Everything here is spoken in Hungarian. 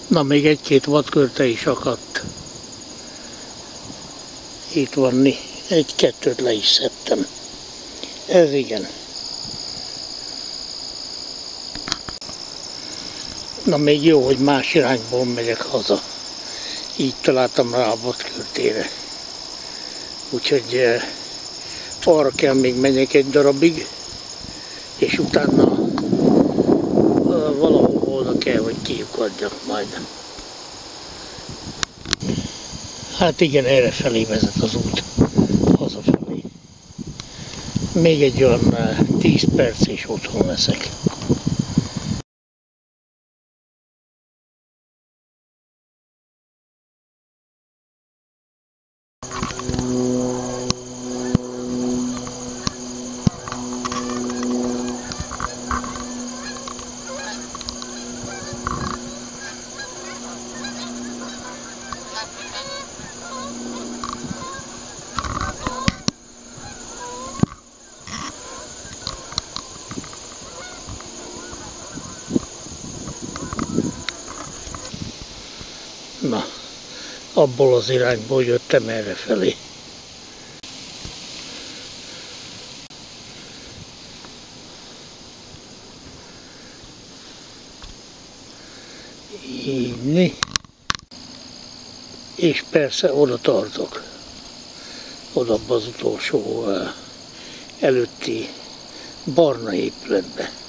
Na, még egy-két vadkörte is akadt. Itt van, egy-kettőt le is szedtem. Ez igen. Na, még jó, hogy más irányból megyek haza. Így találtam rá a vadkörtére. Úgyhogy arra kell még menjek egy darabig, és utána valahol oda kell, hogy kiukadjak majd. Hát igen, errefelé vezet az út, hazafelé. Még egy olyan 10 perc és otthon leszek. Na, abból az irányból jöttem errefelé. Így. És persze oda tartok. Oda az utolsó előtti barna épületbe.